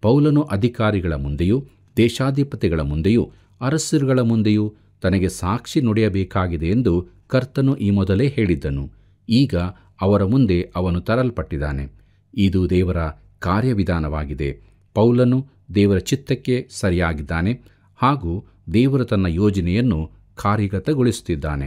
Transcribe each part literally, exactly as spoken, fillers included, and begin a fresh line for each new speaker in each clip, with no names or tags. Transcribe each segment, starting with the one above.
ಪೌಲನು ಅಧಿಕಾರಿಗಳ ಮುಂದೆಯೂ ದೇಶಾಧಿಪತಿಗಳ ಮುಂದೆಯೂ ಅರಸರುಗಳ ಮುಂದೆಯೂ ತನಗೆ ಸಾಕ್ಷಿ ನುಡಿಯಬೇಕಾಗಿದೆ ಎಂದು ಕರ್ತನು ಈ ಮೊದಲೇ ಹೇಳಿದ್ದನು. ಈಗ ಅವರ ಮುಂದೆ ಅವನು ತರಲ್ಪಟ್ಟಿದ್ದಾನೆ. ಇದು ದೇವರ ಕಾರ್ಯವಿಧಾನವಾಗಿದೆ. ಪೌಲನು ದೇವರ ಚಿತ್ತಕ್ಕೆ ಸರಿಯಾಗಿದ್ದಾನೆ ಹಾಗೂ ದೇವರು ತನ್ನ ಯೋಜನೆಯನ್ನು ಕಾರ್ಯಗತಗೊಳಿಸುತ್ತಿದ್ದಾನೆ.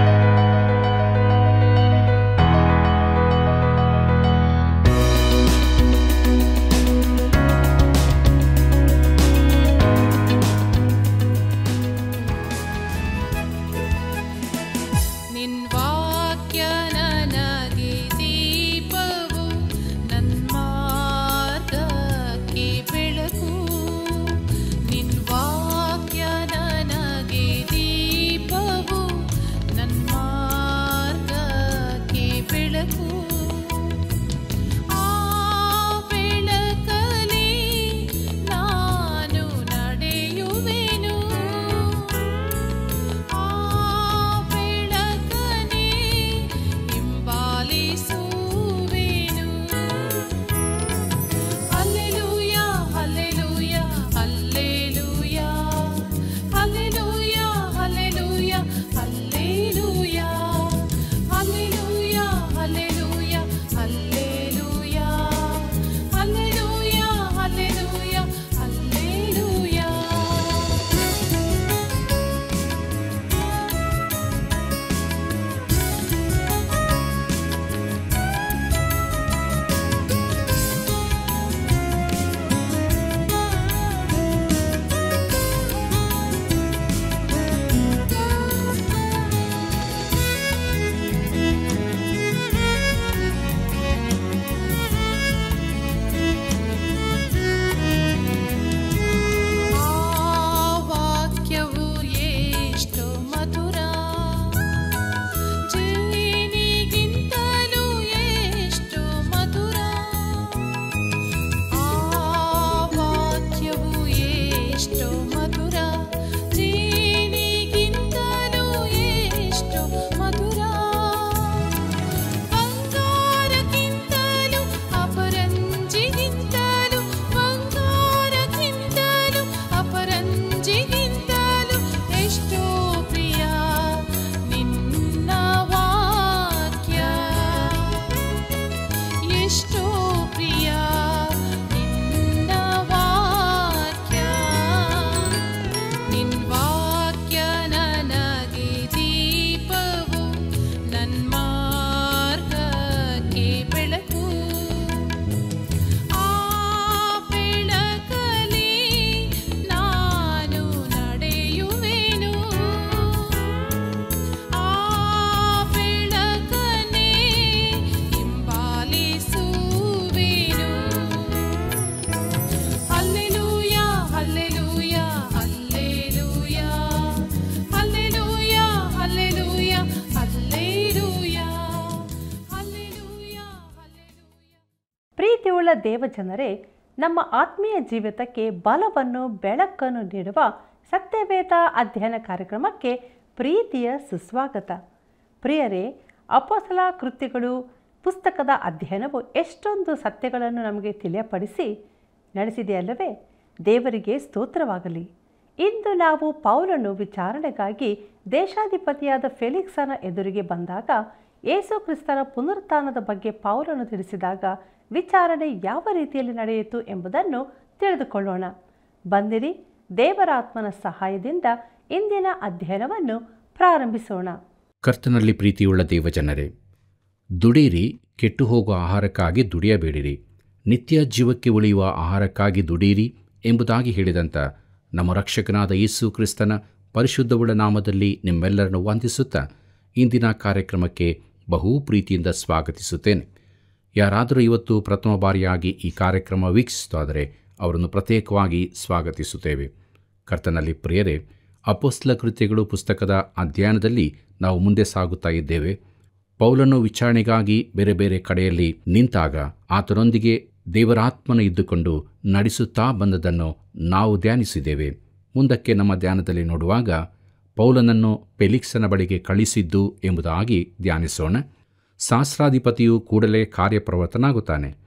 ಪ್ರೀತಿಯುಳ್ಳ ದೇವಜನರೇ, ನಮ್ಮ ಆತ್ಮೀಯ ಜೀವಿತಕ್ಕೆ ಬಲವನ್ನು ಬೆಳಕನ್ನು ನೀಡುವ ಸತ್ಯವೇದ ಅಧ್ಯಯನ ಕಾರ್ಯಕ್ರಮಕ್ಕೆ ಪ್ರೀತಿಯ ಸುಸ್ವಾಗತ. ಪ್ರಿಯರೇ, ಅಪೊಸ್ತಲ ಕೃತ್ಯಗಳು ಪುಸ್ತಕದ ಅಧ್ಯಯನವು ಎಷ್ಟೊಂದು ಸತ್ಯಗಳನ್ನು ನಮಗೆ ತಿಳಿಯಪಡಿಸಿ ನಡೆಸಿದೆಯಲ್ಲವೇ? ದೇವರಿಗೆ ಸ್ತೋತ್ರವಾಗಲಿ. ಇಂದು ನಾವು ಪೌಲನು ವಿಚಾರಣೆಗಾಗಿ ದೇಶಾಧಿಪತಿಯಾದ ಫೆಲಿಕ್ಸನ ಎದುರಿಗೆ ಬಂದಾಗ ಯೇಸು ಕ್ರಿಸ್ತನ ಪುನರುತ್ಥಾನದ ಬಗ್ಗೆ ಪೌಲನು ತಿಳಿಸಿದಾಗ ವಿಚಾರಣೆ ಯಾವ ರೀತಿಯಲ್ಲಿ ನಡೆಯಿತು ಎಂಬುದನ್ನು ತಿಳಿದುಕೊಳ್ಳೋಣ. ಬಂದಿರಿ, ದೇವರ ಆತ್ಮನ ಸಹಾಯದಿಂದ ಇಂದಿನ ಅಧ್ಯಯನವನ್ನು ಪ್ರಾರಂಭಿಸೋಣ.
ಕರ್ತನಲ್ಲಿ ಪ್ರೀತಿಯುಳ್ಳ ದೇವಜನರೇ, ದುಡಿಯಿರಿ, ಕೆಟ್ಟು ಹೋಗುವ ಆಹಾರಕ್ಕಾಗಿ ದುಡಿಯಬೇಡಿರಿ, ನಿತ್ಯ ಜೀವಕ್ಕೆ ಉಳಿಯುವ ಆಹಾರಕ್ಕಾಗಿ ದುಡಿಯಿರಿ ಎಂಬುದಾಗಿ ಹೇಳಿದಂಥ ನಮ್ಮ ರಕ್ಷಕನಾದ ಯೇಸು ಕ್ರಿಸ್ತನ ಪರಿಶುದ್ಧವುಳ್ಳ ನಾಮದಲ್ಲಿ ನಿಮ್ಮೆಲ್ಲರನ್ನು ವಂದಿಸುತ್ತಾ ಇಂದಿನ ಕಾರ್ಯಕ್ರಮಕ್ಕೆ ಬಹು ಪ್ರೀತಿಯಿಂದ ಸ್ವಾಗತಿಸುತ್ತೇನೆ. ಯಾರಾದರೂ ಇವತ್ತು ಪ್ರಥಮ ಬಾರಿಯಾಗಿ ಈ ಕಾರ್ಯಕ್ರಮ ವೀಕ್ಷಿಸುತ್ತಾದರೆ ಅವರನ್ನು ಪ್ರತ್ಯೇಕವಾಗಿ ಸ್ವಾಗತಿಸುತ್ತೇವೆ. ಕರ್ತನಲ್ಲಿ ಪ್ರಿಯರೇ, ಅಪೊಸ್ತಲ ಕೃತ್ಯಗಳು ಪುಸ್ತಕದ ಅಧ್ಯಯನದಲ್ಲಿ ನಾವು ಮುಂದೆ ಸಾಗುತ್ತಾ ಇದ್ದೇವೆ. ಪೌಲನು ವಿಚಾರಣೆಗಾಗಿ ಬೇರೆ ಬೇರೆ ಕಡೆಯಲ್ಲಿ ನಿಂತಾಗ ಆತನೊಂದಿಗೆ ದೇವರಾತ್ಮನ ಇದ್ದುಕೊಂಡು ನಡೆಸುತ್ತಾ ಬಂದದನ್ನು ನಾವು ಧ್ಯಾನಿಸಿದ್ದೇವೆ. ಮುಂದಕ್ಕೆ ನಮ್ಮ ಧ್ಯಾನದಲ್ಲಿ ನೋಡುವಾಗ ಪೌಲನನ್ನು ಫೆಲಿಕ್ಸನ ಬಳಿಗೆ ಕಳಿಸಿದ್ದು ಎಂಬುದಾಗಿ ಧ್ಯಾನಿಸೋಣ. ಸಹಸ್ರಾಧಿಪತಿಯು ಕೂಡಲೇ ಕಾರ್ಯಪ್ರವೃತ್ತನಾಗುತ್ತಾನೆ.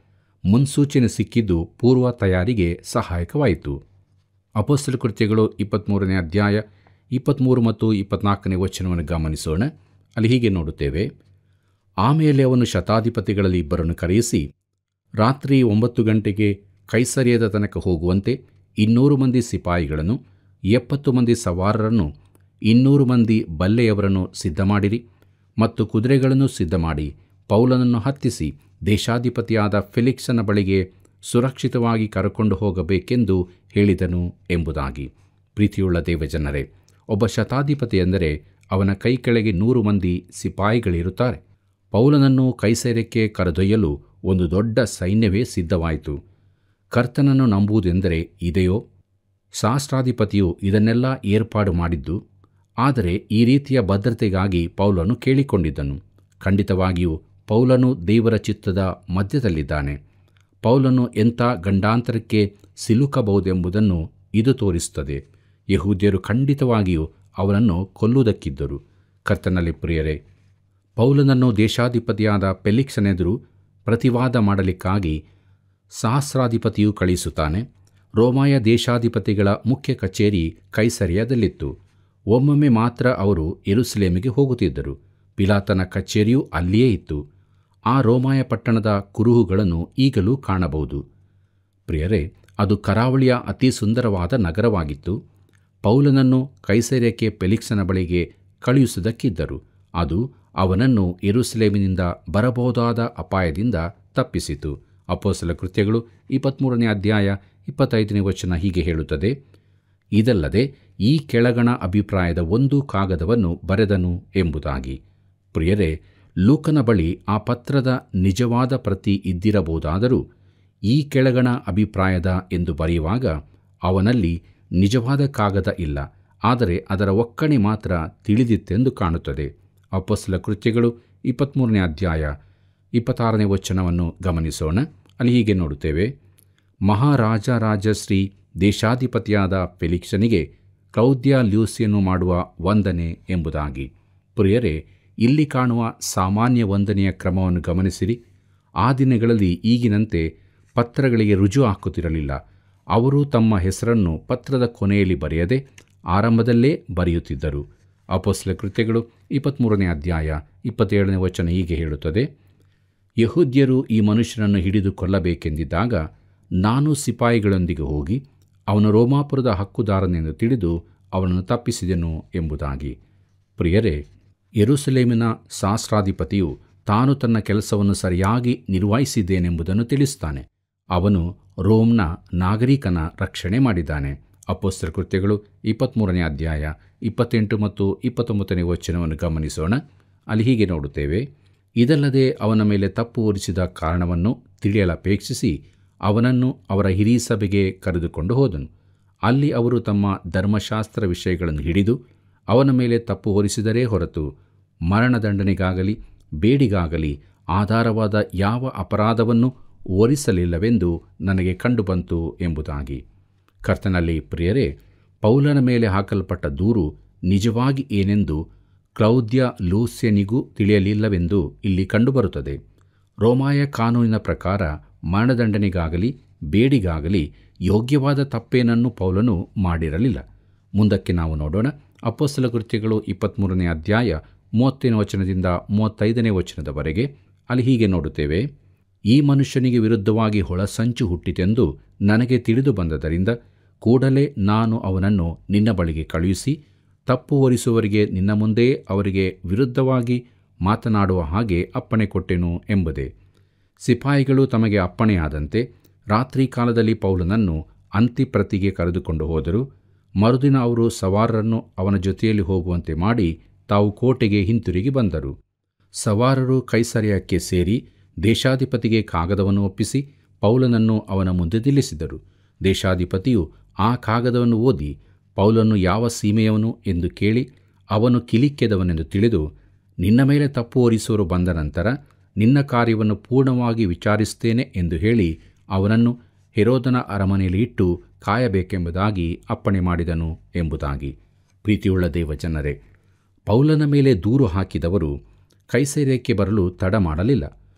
ಮುನ್ಸೂಚನೆ ಸಿಕ್ಕಿದ್ದು ಪೂರ್ವ ತಯಾರಿಗೆ ಸಹಾಯಕವಾಯಿತು. ಅಪೊಸ್ತಲ ಕೃತ್ಯಗಳು ಇಪ್ಪತ್ತ್ಮೂರನೇ ಅಧ್ಯಾಯ ಇಪ್ಪತ್ತ್ಮೂರು ಮತ್ತು ಇಪ್ಪತ್ನಾಲ್ಕನೇ ವಚನವನ್ನು ಗಮನಿಸೋಣ. ಅಲ್ಲಿ ಹೀಗೆ ನೋಡುತ್ತೇವೆ. ಆಮೇಲೆ ಅವನು ಶತಾಧಿಪತಿಗಳಲ್ಲಿ ಇಬ್ಬರನ್ನು ಕರೆಯಿಸಿ, ರಾತ್ರಿ ಒಂಬತ್ತು ಗಂಟೆಗೆ ಕೈಸರಿಯದ ತನಕ ಹೋಗುವಂತೆ ಇನ್ನೂರು ಮಂದಿ ಸಿಪಾಯಿಗಳನ್ನು, ಎಪ್ಪತ್ತು ಮಂದಿ ಸವಾರರನ್ನು, ಇನ್ನೂರು ಮಂದಿ ಬಲ್ಲೆಯವರನ್ನು ಸಿದ್ಧಮಾಡಿರಿ ಮತ್ತು ಕುದುರೆಗಳನ್ನು ಸಿದ್ಧಮಾಡಿ ಪೌಲನನ್ನು ಹತ್ತಿಸಿ ದೇಶಾಧಿಪತಿಯಾದ ಫೆಲಿಕ್ಸನ ಬಳಿಗೆ ಸುರಕ್ಷಿತವಾಗಿ ಕರಕೊಂಡು ಹೋಗಬೇಕೆಂದು ಹೇಳಿದನು ಎಂಬುದಾಗಿ. ಪ್ರೀತಿಯುಳ್ಳ ದೇವಜನರೇ, ಒಬ್ಬ ಶತಾಧಿಪತಿ ಎಂದರೆ ಅವನ ಕೈ ಕೆಳಗೆ ನೂರು ಮಂದಿ ಸಿಪಾಯಿಗಳಿರುತ್ತಾರೆ. ಪೌಲನನ್ನು ಕೈಸರಕ್ಕೆ ಕರೆದೊಯ್ಯಲು ಒಂದು ದೊಡ್ಡ ಸೈನ್ಯವೇ ಸಿದ್ಧವಾಯಿತು. ಕರ್ತನನ್ನು ನಂಬುವುದೆಂದರೆ ಇದೆಯೋ? ಸಹಸ್ರಾಧಿಪತಿಯು ಇದನ್ನೆಲ್ಲ ಏರ್ಪಾಡು ಮಾಡಿದ್ದು. ಆದರೆ ಈ ರೀತಿಯ ಭದ್ರತೆಗಾಗಿ ಪೌಲನು ಕೇಳಿಕೊಂಡಿದ್ದನು. ಖಂಡಿತವಾಗಿಯೂ ಪೌಲನು ದೇವರ ಚಿತ್ತದ ಮಧ್ಯದಲ್ಲಿದ್ದಾನೆ. ಪೌಲನು ಎಂಥ ಗಂಡಾಂತರಕ್ಕೆ ಸಿಲುಕಬಹುದೆಂಬುದನ್ನು ಇದು ತೋರಿಸುತ್ತದೆ. ಯೆಹೂದ್ಯರು ಖಂಡಿತವಾಗಿಯೂ ಅವನನ್ನು ಕೊಲ್ಲುವುದಕ್ಕಿದ್ದರು. ಕರ್ತನಲ್ಲಿ ಪ್ರಿಯರೇ, ಪೌಲನನ್ನು ದೇಶಾಧಿಪತಿಯಾದ ಫೆಲಿಕ್ಸನೆದುರು ಪ್ರತಿವಾದ ಮಾಡಲಿಕ್ಕಾಗಿ ಸಹಸ್ರಾಧಿಪತಿಯು ಕಳಿಸುತ್ತಾನೆ. ರೋಮಾಯ ದೇಶಾಧಿಪತಿಗಳ ಮುಖ್ಯ ಕಚೇರಿ ಕೈಸರಿಯದಲ್ಲಿತ್ತು. ಒಮ್ಮೊಮ್ಮೆ ಮಾತ್ರ ಅವರು ಯೆರೂಸಲೇಮಿಗೆ ಹೋಗುತ್ತಿದ್ದರು. ಪಿಲಾತನ ಕಚೇರಿಯೂ ಅಲ್ಲಿಯೇ ಇತ್ತು. ಆ ರೋಮಾಯ ಪಟ್ಟಣದ ಕುರುಹುಗಳನ್ನು ಈಗಲೂ ಕಾಣಬಹುದು. ಪ್ರಿಯರೇ, ಅದು ಕರಾವಳಿಯ ಅತಿ ಸುಂದರವಾದ ನಗರವಾಗಿತ್ತು. ಪೌಲನನ್ನು ಕೈಸರಕ್ಕೆ ಫೆಲಿಕ್ಸನ ಬಳಿಗೆ ಕಳುಹಿಸುವುದಕ್ಕಿದ್ದರು. ಅದು ಅವನನ್ನು ಯೆರೂಸಲೇಮಿನಿಂದ ಬರಬಹುದಾದ ಅಪಾಯದಿಂದ ತಪ್ಪಿಸಿತು. ಅಪೊಸ್ತಲ ಕೃತ್ಯಗಳು ಇಪ್ಪತ್ತ್ಮೂರನೇ ಅಧ್ಯಾಯ ಇಪ್ಪತ್ತೈದನೇ ವಚನ ಹೀಗೆ ಹೇಳುತ್ತದೆ. ಇದಲ್ಲದೆ ಈ ಕೆಳಗಣ ಅಭಿಪ್ರಾಯದ ಒಂದು ಕಾಗದವನ್ನು ಬರೆದನು ಎಂಬುದಾಗಿ. ಪ್ರಿಯರೇ, ಲೂಕನ ಬಳಿ ಆ ಪತ್ರದ ನಿಜವಾದ ಪ್ರತಿ ಇದ್ದಿರಬಹುದಾದರೂ ಈ ಕೆಳಗಣ ಅಭಿಪ್ರಾಯದ ಎಂದು ಬರೆಯುವಾಗ ಅವನಲ್ಲಿ ನಿಜವಾದ ಕಾಗದ ಇಲ್ಲ. ಆದರೆ ಅದರ ಒಕ್ಕಣೆ ಮಾತ್ರ ತಿಳಿದಿತ್ತೆಂದು ಕಾಣುತ್ತದೆ. ಅಪೊಸ್ತಲ ಕೃತ್ಯಗಳು ಇಪ್ಪತ್ತ್ಮೂರನೇ ಅಧ್ಯಾಯ ಇಪ್ಪತ್ತಾರನೇ ವಚನವನ್ನು ಗಮನಿಸೋಣ. ಅಲ್ಲಿ ಹೀಗೆ ನೋಡುತ್ತೇವೆ. ಮಹಾರಾಜ ರಾಜಶ್ರೀ ದೇಶಾಧಿಪತಿಯಾದ ಫೆಲಿಕ್ಸನಿಗೆ ಕ್ಲೌದ್ಯ ಲ್ಯೂಸಿಯನು ಮಾಡುವ ವಂದನೆ ಎಂಬುದಾಗಿ. ಪ್ರಿಯರೇ, ಇಲ್ಲಿ ಕಾಣುವ ಸಾಮಾನ್ಯ ವಂದನೆಯ ಕ್ರಮವನ್ನು ಗಮನಿಸಿರಿ. ಆ ದಿನಗಳಲ್ಲಿ ಈಗಿನಂತೆ ಪತ್ರಗಳಿಗೆ ರುಜು ಹಾಕುತ್ತಿರಲಿಲ್ಲ. ಅವರು ತಮ್ಮ ಹೆಸರನ್ನು ಪತ್ರದ ಕೊನೆಯಲ್ಲಿ ಬರೆಯದೆ ಆರಂಭದಲ್ಲೇ ಬರೆಯುತ್ತಿದ್ದರು. ಅಪೊಸ್ತಲ ಕೃತ್ಯಗಳು ಇಪ್ಪತ್ತ್ಮೂರನೇ ಅಧ್ಯಾಯ ಇಪ್ಪತ್ತೇಳನೇ ವಚನ ಹೀಗೆ ಹೇಳುತ್ತದೆ. ಯೆಹೂದ್ಯರು ಈ ಮನುಷ್ಯನನ್ನು ಹಿಡಿದು ಕೊಲ್ಲಬೇಕೆಂದಿದ್ದಾಗ ನಾನು ಸಿಪಾಯಿಗಳೊಂದಿಗೆ ಹೋಗಿ ಅವನು ರೋಮಾಪುರದ ಹಕ್ಕುದಾರನೆಂದು ತಿಳಿದು ಅವನನ್ನು ತಪ್ಪಿಸಿದೆನು ಎಂಬುದಾಗಿ. ಪ್ರಿಯರೇ, ಯೆರೂಸಲೇಮಿನ ಸಹಸ್ರಾಧಿಪತಿಯು ತಾನು ತನ್ನ ಕೆಲಸವನ್ನು ಸರಿಯಾಗಿ ನಿರ್ವಹಿಸಿದ್ದೇನೆಂಬುದನ್ನು ತಿಳಿಸುತ್ತಾನೆ. ಅವನು ರೋಮ್ನ ನಾಗರಿಕನ ರಕ್ಷಣೆ ಮಾಡಿದ್ದಾನೆ. ಅಪೊಸ್ತಲ ಕೃತ್ಯಗಳು ಇಪ್ಪತ್ತ್ಮೂರನೇ ಅಧ್ಯಾಯ ಇಪ್ಪತ್ತೆಂಟು ಮತ್ತು ಇಪ್ಪತ್ತೊಂಬತ್ತನೇ ವಚನವನ್ನು ಗಮನಿಸೋಣ. ಅಲ್ಲಿ ಹೀಗೆ ನೋಡುತ್ತೇವೆ. ಇದಲ್ಲದೆ ಅವನ ಮೇಲೆ ತಪ್ಪು ಹೊರಿಸಿದ ಕಾರಣವನ್ನು ತಿಳಿಯಲಪೇಕ್ಷಿಸಿ ಅವನನ್ನು ಅವರ ಹಿರೀ ಸಭೆಗೆ ಕರೆದುಕೊಂಡು ಹೋದನು. ಅಲ್ಲಿ ಅವರು ತಮ್ಮ ಧರ್ಮಶಾಸ್ತ್ರ ವಿಷಯಗಳನ್ನು ಹಿಡಿದು ಅವನ ಮೇಲೆ ತಪ್ಪು ಹೊರಿಸಿದರೇ ಹೊರತು ಮರಣದಂಡನೆಗಾಗಲಿ ಬೇಡಿಗಾಗಲಿ ಆಧಾರವಾದ ಯಾವ ಅಪರಾಧವನ್ನು ಹೊರಿಸಲಿಲ್ಲವೆಂದು ನನಗೆ ಕಂಡುಬಂತು ಎಂಬುದಾಗಿ. ಕರ್ತನಲ್ಲಿ ಪ್ರಿಯರೇ, ಪೌಲನ ಮೇಲೆ ಹಾಕಲ್ಪಟ್ಟ ದೂರು ನಿಜವಾಗಿ ಏನೆಂದು ಕ್ಲೌದ್ಯ ಲೂಸ್ಯನಿಗೂ ತಿಳಿಯಲಿಲ್ಲವೆಂದು ಇಲ್ಲಿ ಕಂಡುಬರುತ್ತದೆ. ರೋಮಾಯ ಕಾನೂನಿನ ಪ್ರಕಾರ ಮರಣದಂಡನೆಗಾಗಲಿ ಬೇಡಿಗಾಗಲಿ ಯೋಗ್ಯವಾದ ತಪ್ಪೇನನ್ನು ಪೌಲನು ಮಾಡಿರಲಿಲ್ಲ. ಮುಂದಕ್ಕೆ ನಾವು ನೋಡೋಣ. ಅಪೊಸ್ತಲ ಕೃತ್ಯಗಳು ಇಪ್ಪತ್ತ್ಮೂರನೇ ಅಧ್ಯಾಯ ಮೂವತ್ತನೇ ವಚನದಿಂದ ಮೂವತ್ತೈದನೇ ವಚನದವರೆಗೆ. ಅಲ್ಲಿ ಹೀಗೆ ನೋಡುತ್ತೇವೆ. ಈ ಮನುಷ್ಯನಿಗೆ ವಿರುದ್ಧವಾಗಿ ಹೊಳಸಂಚು ಹುಟ್ಟಿತೆಂದು ನನಗೆ ತಿಳಿದು ಬಂದದರಿಂದ ಕೂಡಲೇ ನಾನು ಅವನನ್ನು ನಿನ್ನ ಬಳಿಗೆ ಕಳುಹಿಸಿ ತಪ್ಪು ಹೊರಿಸುವವರಿಗೆ ನಿನ್ನ ಮುಂದೆ ಅವರಿಗೆ ವಿರುದ್ಧವಾಗಿ ಮಾತನಾಡುವ ಹಾಗೆ ಅಪ್ಪಣೆ ಕೊಟ್ಟೆನು ಎಂಬುದೇ. ಸಿಪಾಯಿಗಳು ತಮಗೆ ಅಪ್ಪಣೆಯಾದಂತೆ ರಾತ್ರಿ ಕಾಲದಲ್ಲಿ ಪೌಲನನ್ನು ಅಂತಿಪ್ರತಿಗೆ ಕರೆದುಕೊಂಡು ಹೋದರು. ಮರುದಿನ ಅವರು ಸವಾರರನ್ನು ಅವನ ಜೊತೆಯಲ್ಲಿ ಹೋಗುವಂತೆ ಮಾಡಿ ತಾವು ಕೋಟೆಗೆ ಹಿಂತಿರುಗಿ ಬಂದರು. ಸವಾರರು ಕೈಸರಕ್ಕೆ ಸೇರಿ ದೇಶಾಧಿಪತಿಗೆ ಕಾಗದವನ್ನು ಒಪ್ಪಿಸಿ ಪೌಲನನ್ನು ಅವನ ಮುಂದೆ ನಿಲ್ಲಿಸಿದರು. ದೇಶಾಧಿಪತಿಯು ಆ ಕಾಗದವನ್ನು ಓದಿ ಪೌಲನು ಯಾವ ಸೀಮೆಯವನು ಎಂದು ಕೇಳಿ ಅವನು ಕಿಲಿಕ್ಯದವನೆಂದು ತಿಳಿದು, ನಿನ್ನ ಮೇಲೆ ತಪ್ಪು ಹೊರಿಸುವರು ಬಂದ ನಂತರ ನಿನ್ನ ಕಾರ್ಯವನ್ನು ಪೂರ್ಣವಾಗಿ ವಿಚಾರಿಸುತ್ತೇನೆ ಎಂದು ಹೇಳಿ ಅವನನ್ನು ಹೆರೋದನ ಅರಮನೆಯಲ್ಲಿ ಇಟ್ಟು ಕಾಯಬೇಕೆಂಬುದಾಗಿ ಅಪ್ಪಣೆ ಮಾಡಿದನು ಎಂಬುದಾಗಿ. ಪ್ರೀತಿಯುಳ್ಳ ದೇವಜನರೇ, ಪೌಲನ ಮೇಲೆ ದೂರು ಹಾಕಿದವರು ಕೈಸರಕ್ಕೆ ಬರಲು ತಡ ಮಾಡಲಿಲ್ಲ.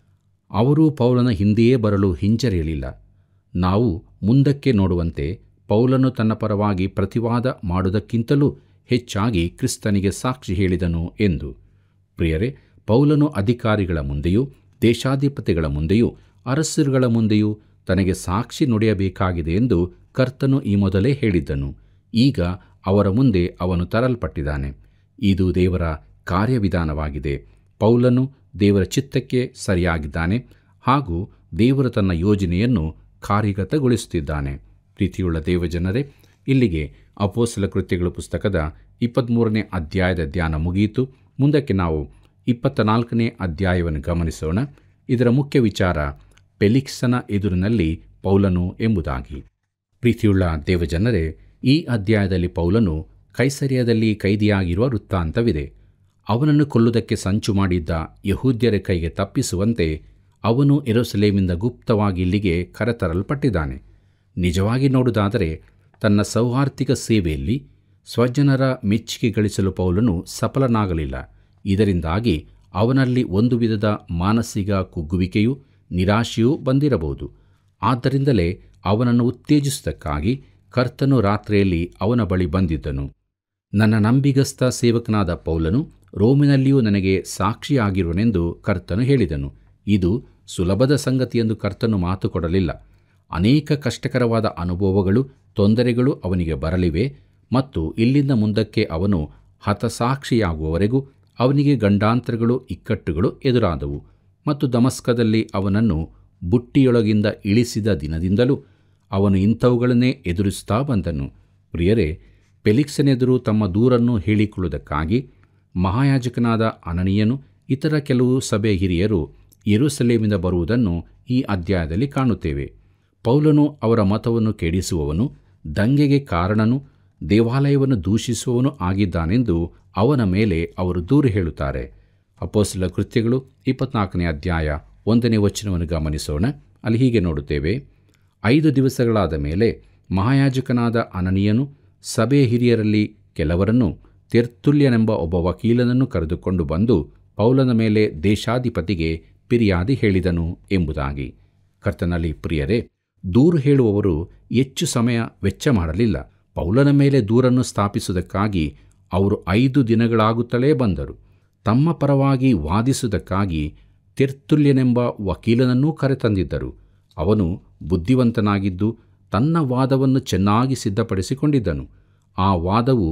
ಅವರು ಪೌಲನ ಹಿಂದೆಯೇ ಬರಲು ಹಿಂಜರಿಯಲಿಲ್ಲ. ನಾವು ಮುಂದಕ್ಕೆ ನೋಡುವಂತೆ ಪೌಲನು ತನ್ನ ಪರವಾಗಿ ಪ್ರತಿವಾದ ಮಾಡುವುದಕ್ಕಿಂತಲೂ ಹೆಚ್ಚಾಗಿ ಕ್ರಿಸ್ತನಿಗೆ ಸಾಕ್ಷಿ ಹೇಳಿದನು ಎಂದು. ಪ್ರಿಯರೇ, ಪೌಲನು ಅಧಿಕಾರಿಗಳ ಮುಂದೆಯೂ ದೇಶಾಧಿಪತಿಗಳ ಮುಂದೆಯೂ ಅರಸರುಗಳ ಮುಂದೆಯೂ ತನಗೆ ಸಾಕ್ಷಿ ನುಡಿಯಬೇಕಾಗಿದೆ ಎಂದು ಕರ್ತನು ಈ ಮೊದಲೇ ಹೇಳಿದ್ದನು. ಈಗ ಅವರ ಮುಂದೆ ಅವನು ತರಲ್ಪಟ್ಟಿದ್ದಾನೆ. ಇದು ದೇವರ ಕಾರ್ಯವಿಧಾನವಾಗಿದೆ. ಪೌಲನು ದೇವರ ಚಿತ್ತಕ್ಕೆ ಸರಿಯಾಗಿದ್ದಾನೆ ಹಾಗೂ ದೇವರು ತನ್ನ ಯೋಜನೆಯನ್ನು ಕಾರ್ಯಗತಗೊಳಿಸುತ್ತಿದ್ದಾನೆ. ಪ್ರೀತಿಯುಳ್ಳ ದೇವಜನರೇ, ಇಲ್ಲಿಗೆ ಅಪೊಸ್ತಲ ಕೃತ್ಯಗಳ ಪುಸ್ತಕದ ಇಪ್ಪತ್ತ್ಮೂರನೇ ಅಧ್ಯಾಯದ ಧ್ಯಾನ ಮುಗಿಯಿತು. ಮುಂದಕ್ಕೆ ನಾವು ಇಪ್ಪತ್ತ ನಾಲ್ಕನೇ ಅಧ್ಯಾಯವನ್ನು ಗಮನಿಸೋಣ. ಇದರ ಮುಖ್ಯ ವಿಚಾರ ಫೆಲಿಕ್ಸನ ಎದುರಿನಲ್ಲಿ ಪೌಲನು ಎಂಬುದಾಗಿ. ಪ್ರೀತಿಯುಳ್ಳ ದೇವಜನರೇ, ಈ ಅಧ್ಯಾಯದಲ್ಲಿ ಪೌಲನು ಕೈಸರಿಯಾದಲ್ಲಿ ಕೈದಿಯಾಗಿರುವ ವೃತ್ತಾಂತವಿದೆ. ಅವನನ್ನು ಕೊಲ್ಲುವುದಕ್ಕೆ ಸಂಚು ಮಾಡಿದ್ದ ಯಹೂದ್ಯರ ಕೈಗೆ ತಪ್ಪಿಸುವಂತೆ ಅವನು ಯೆರೂಸಲೇಮಿಂದ ಗುಪ್ತವಾಗಿ ಇಲ್ಲಿಗೆ ಕರೆತರಲ್ಪಟ್ಟಿದ್ದಾನೆ. ನಿಜವಾಗಿ ನೋಡುವುದಾದರೆ ತನ್ನ ಸೌಹಾರ್ದಿಕ ಸೇವೆಯಲ್ಲಿ ಸ್ವಜನರ ಮೆಚ್ಚುಗೆ ಗಳಿಸಲು ಪೌಲನು ಸಫಲನಾಗಲಿಲ್ಲ. ಇದರಿಂದಾಗಿ ಅವನಲ್ಲಿ ಒಂದು ವಿಧದ ಮಾನಸಿಕ ಕುಗ್ಗುವಿಕೆಯೂ ನಿರಾಶೆಯೂ ಬಂದಿರಬಹುದು. ಆದ್ದರಿಂದಲೇ ಅವನನ್ನು ಉತ್ತೇಜಿಸುವುದಕ್ಕಾಗಿ ಕರ್ತನು ರಾತ್ರಿಯಲ್ಲಿ ಅವನ ಬಳಿ ಬಂದಿದ್ದನು. ನನ್ನ ನಂಬಿಗಸ್ತ ಸೇವಕನಾದ ಪೌಲನು ರೋಮಿನಲ್ಲಿಯೂ ನನಗೆ ಸಾಕ್ಷಿಯಾಗಿರುವನೆಂದು ಕರ್ತನು ಹೇಳಿದನು. ಇದು ಸುಲಭದ ಸಂಗತಿಯೆಂದು ಕರ್ತನು ಮಾತು ಕೊಡಲಿಲ್ಲ. ಅನೇಕ ಕಷ್ಟಕರವಾದ ಅನುಭವಗಳು, ತೊಂದರೆಗಳು ಅವನಿಗೆ ಬರಲಿವೆ ಮತ್ತು ಇಲ್ಲಿಂದ ಮುಂದಕ್ಕೆ ಅವನು ಹತಸಾಕ್ಷಿಯಾಗುವವರೆಗೂ ಅವನಿಗೆ ಗಂಡಾಂತರಗಳು, ಇಕ್ಕಟ್ಟುಗಳು ಎದುರಾದವು. ಮತ್ತು ದಮಸ್ಕದಲ್ಲಿ ಅವನನ್ನು ಬುಟ್ಟಿಯೊಳಗಿಂದ ಇಳಿಸಿದ ದಿನದಿಂದಲೂ ಅವನು ಇಂಥವುಗಳನ್ನೇ ಎದುರಿಸುತ್ತಾ ಬಂದನು. ಪ್ರಿಯರೇ, ಫೆಲಿಕ್ಸನೆದುರು ತಮ್ಮ ದೂರನ್ನು ಹೇಳಿಕೊಳ್ಳುವುದಕ್ಕಾಗಿ ಮಹಾಯಾಜಕನಾದ ಅನನೀಯನು ಇತರ ಕೆಲವು ಸಭೆ ಹಿರಿಯರು ಯೆರೂಸಲೇಮಿಂದ ಬರುವುದನ್ನು ಈ ಅಧ್ಯಾಯದಲ್ಲಿ ಕಾಣುತ್ತೇವೆ. ಪೌಲನು ಅವರ ಮತವನ್ನು ಕೆಡಿಸುವವನು, ದಂಗೆಗೆ ಕಾರಣನು, ದೇವಾಲಯವನ್ನು ದೂಷಿಸುವವನು ಆಗಿದ್ದಾನೆಂದು ಅವನ ಮೇಲೆ ಅವರು ದೂರು ಹೇಳುತ್ತಾರೆ. ಅಪೊಸ್ತಲ ಕೃತ್ಯಗಳು ಇಪ್ಪತ್ನಾಲ್ಕನೇ ಅಧ್ಯಾಯ ಒಂದನೇ ವಚನವನ್ನು ಗಮನಿಸೋಣ. ಅಲ್ಲಿ ಹೀಗೆ ನೋಡುತ್ತೇವೆ: ಐದು ದಿವಸಗಳಾದ ಮೇಲೆ ಮಹಾಯಾಜಕನಾದ ಅನನೀಯನು ಸಭೆಯ ಹಿರಿಯರಲ್ಲಿ ಕೆಲವರನ್ನು, ತೆರ್ತುಲ್ಯನೆಂಬ ಒಬ್ಬ ವಕೀಲನನ್ನು ಕರೆದುಕೊಂಡು ಬಂದು ಪೌಲನ ಮೇಲೆ ದೇಶಾಧಿಪತಿಗೆ ಫಿರ್ಯಾದಿ ಹೇಳಿದನು ಎಂಬುದಾಗಿ. ಕರ್ತನಲ್ಲಿ ಪ್ರಿಯರೇ, ದೂರು ಹೇಳುವವರು ಹೆಚ್ಚು ಸಮಯ ವೆಚ್ಚ ಮಾಡಲಿಲ್ಲ. ಪೌಲನ ಮೇಲೆ ದೂರನ್ನು ಸ್ಥಾಪಿಸುವುದಕ್ಕಾಗಿ ಅವರು ಐದು ದಿನಗಳಾಗುತ್ತಲೇ ಬಂದರು. ತಮ್ಮ ಪರವಾಗಿ ವಾದಿಸುವುದಕ್ಕಾಗಿ ತೆರ್ತುಲ್ಯನೆಂಬ ವಕೀಲನನ್ನೂ ಕರೆತಂದಿದ್ದರು. ಅವನು ಬುದ್ಧಿವಂತನಾಗಿದ್ದು ತನ್ನ ವಾದವನ್ನು ಚೆನ್ನಾಗಿ ಸಿದ್ಧಪಡಿಸಿಕೊಂಡಿದ್ದನು. ಆ ವಾದವು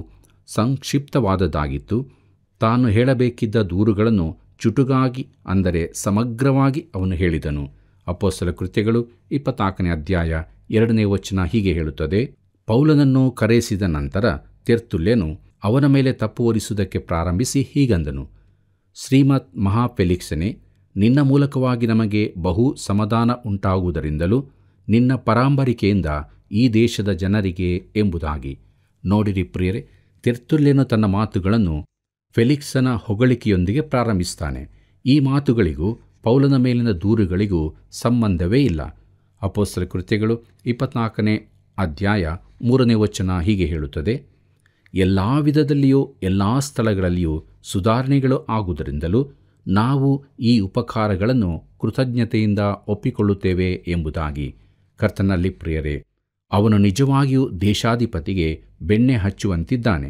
ಸಂಕ್ಷಿಪ್ತವಾದದ್ದಾಗಿತ್ತು. ತಾನು ಹೇಳಬೇಕಿದ್ದ ದೂರುಗಳನ್ನು ಚುಟುಕಾಗಿ, ಅಂದರೆ ಸಮಗ್ರವಾಗಿ ಅವನು ಹೇಳಿದನು. ಅಪೊಸ್ತಲ ಕೃತ್ಯಗಳು ಇಪ್ಪತ್ನಾಲ್ಕನೇ ಅಧ್ಯಾಯ ಎರಡನೇ ವಚನ ಹೀಗೆ ಹೇಳುತ್ತದೆ: ಪೌಲನನ್ನು ಕರೆಯಿಸಿದ ನಂತರ ತೆರ್ತುಲ್ಯನು ಅವನ ಮೇಲೆ ತಪ್ಪು ಹೊರಿಸುವುದಕ್ಕೆ ಪ್ರಾರಂಭಿಸಿ ಹೀಗಂದನು: ಶ್ರೀಮತ್ ಮಹಾಫೆಲಿಕ್ಸನೇ, ನಿನ್ನ ಮೂಲಕವಾಗಿ ನಮಗೆ ಬಹು ಸಮಾಧಾನ ಉಂಟಾಗುವುದರಿಂದಲೂ ನಿನ್ನ ಪರಾಂಬರಿಕೆಯಿಂದ ಈ ದೇಶದ ಜನರಿಗೆ ಎಂಬುದಾಗಿ. ನೋಡಿರಿ ಪ್ರಿಯರೇ, ತೆರ್ತುಲ್ಯನು ತನ್ನ ಮಾತುಗಳನ್ನು ಫೆಲಿಕ್ಸನ ಹೊಗಳಿಕೆಯೊಂದಿಗೆ ಪ್ರಾರಂಭಿಸ್ತಾನೆ. ಈ ಮಾತುಗಳಿಗೂ ಪೌಲನ ಮೇಲಿನ ದೂರುಗಳಿಗೂ ಸಂಬಂಧವೇ ಇಲ್ಲ. ಅಪೊಸ್ತಲ ಕೃತ್ಯಗಳು ಇಪ್ಪತ್ನಾಲ್ಕನೇ ಅಧ್ಯಾಯ ಮೂರನೇ ವಚನ ಹೀಗೆ ಹೇಳುತ್ತದೆ: ಎಲ್ಲ ವಿಧದಲ್ಲಿಯೂ ಎಲ್ಲ ಸ್ಥಳಗಳಲ್ಲಿಯೂ ಸುಧಾರಣೆಗಳು ಆಗುವುದರಿಂದಲೂ ನಾವು ಈ ಉಪಕಾರಗಳನ್ನು ಕೃತಜ್ಞತೆಯಿಂದ ಒಪ್ಪಿಕೊಳ್ಳುತ್ತೇವೆ ಎಂಬುದಾಗಿ. ಕರ್ತನಲ್ಲಿ ಪ್ರಿಯರೇ, ಅವನು ನಿಜವಾಗಿಯೂ ದೇಶಾಧಿಪತಿಗೆ ಬೆಣ್ಣೆ ಹಚ್ಚುವಂತಿದ್ದಾನೆ.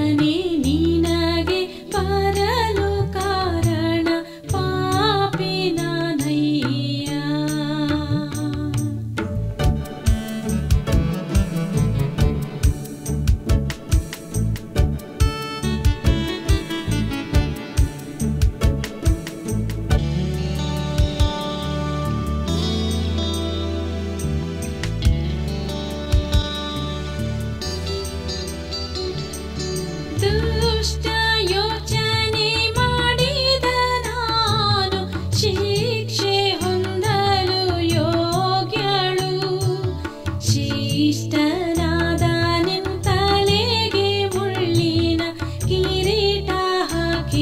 ಪಾಪಿ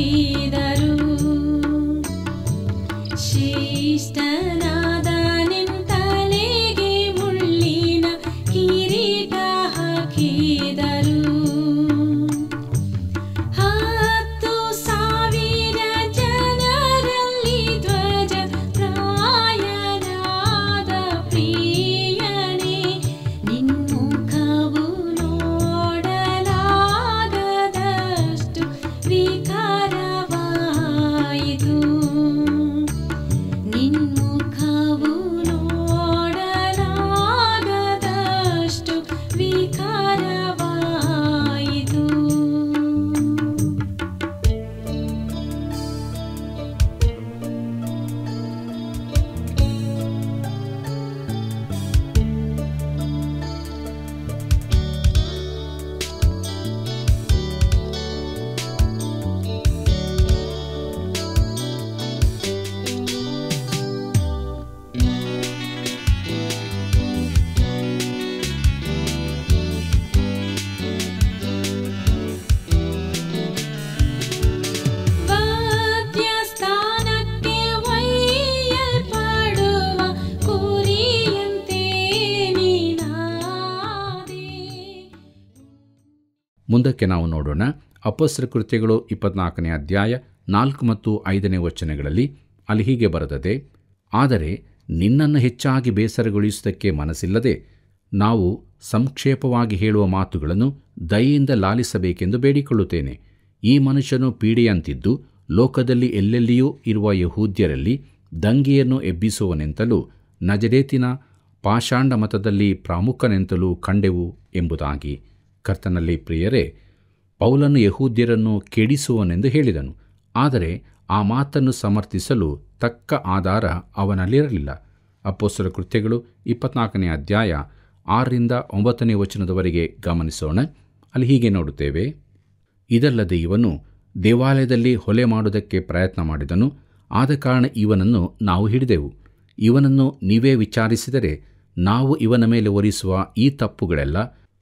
ಹಾಕಿದರು. ಶ್ರೇಷ್ಠನಾದ ನಿನ್ನ ತಲೆಗೆ ಮುಳ್ಳಿನ ಕಿರೀಟ ಹಾಕಿದರು. ಹತ್ತು ಸಾವಿರ ಜನರಲ್ಲಿ ಧ್ವಜ ಪ್ರಾಯನಾದ ಪ್ರಿಯನೇ, ನಿನ್ಮುಖವು ನೋಡಲಾಗದಷ್ಟು ವಿಕಾರವಾಯಿತು. ನಿನ್ಮುಖವು ನೋಡಲಾಗದಷ್ಟು ವಿಕಾರವಾಯಿತು. ವಾದ್ಯಸ್ಥಾನಕ್ಕೆ ಒಯ್ಯಲ್ಪಡುವ ಕುರಿಯಂತೆ ನೀನಾದೆ.
ಮುಂದಕ್ಕೆ ನಾವು ನೋಡೋಣ. ಅಪೊಸ್ತಲರ ಕೃತ್ಯಗಳು ಇಪ್ಪತ್ನಾಲ್ಕನೇ ಅಧ್ಯಾಯ ನಾಲ್ಕು ಮತ್ತು ಐದನೇ ವಚನಗಳಲ್ಲಿ ಅಲ್ಲಿ ಹೀಗೆ ಬರೆದದೆ, ಆದರೆ ನಿನ್ನನ್ನು ಹೆಚ್ಚಾಗಿ ಬೇಸರಗೊಳಿಸುವುದಕ್ಕೆ ಮನಸ್ಸಿಲ್ಲದೆ ನಾವು ಸಂಕ್ಷೇಪವಾಗಿ ಹೇಳುವ ಮಾತುಗಳನ್ನು ದಯೆಯಿಂದ ಲಾಲಿಸಬೇಕೆಂದು ಬೇಡಿಕೊಳ್ಳುತ್ತೇನೆ. ಈ ಮನುಷ್ಯನು ಪೀಡೆಯಂತಿದ್ದು ಲೋಕದಲ್ಲಿ ಎಲ್ಲೆಲ್ಲಿಯೂ ಇರುವ ಯಹೂದ್ಯರಲ್ಲಿ ದಂಗೆಯನ್ನು ಎಬ್ಬಿಸುವನೆಂತಲೂ ನಜರೇತಿನ ಪಾಷಾಂಡ ಮತದಲ್ಲಿ ಪ್ರಾಮುಖನೆಂತಲೂ ಕಂಡೆವು ಎಂಬುದಾಗಿ. ಕರ್ತನಲ್ಲಿ ಪ್ರಿಯರೇ, ಪೌಲನು ಯಹೂದ್ಯರನ್ನು ಕೆಡಿಸುವನೆಂದು ಹೇಳಿದನು. ಆದರೆ ಆ ಮಾತನ್ನು ಸಮರ್ಥಿಸಲು ತಕ್ಕ ಆಧಾರ ಅವನಲ್ಲಿರಲಿಲ್ಲ. ಅಪೊಸ್ತಲರ ಕೃತ್ಯಗಳು ಇಪ್ಪತ್ನಾಲ್ಕನೇ ಅಧ್ಯಾಯ ಆರರಿಂದ ಒಂಬತ್ತನೇ ವಚನದವರೆಗೆ ಗಮನಿಸೋಣ. ಅಲ್ಲಿ ಹೀಗೆ ನೋಡುತ್ತೇವೆ, ಇದಲ್ಲದೆ ಇವನು ದೇವಾಲಯದಲ್ಲಿ ಹೊಲೆ ಮಾಡುವುದಕ್ಕೆ ಪ್ರಯತ್ನ ಮಾಡಿದನು. ಆದ ಕಾರಣ ಇವನನ್ನು ನಾವು ಹಿಡಿದೆವು. ಇವನನ್ನು ನೀವೇ ವಿಚಾರಿಸಿದರೆ ನಾವು ಇವನ ಮೇಲೆ ಹೊರಿಸುವ ಈ ತಪ್ಪುಗಳೆಲ್ಲ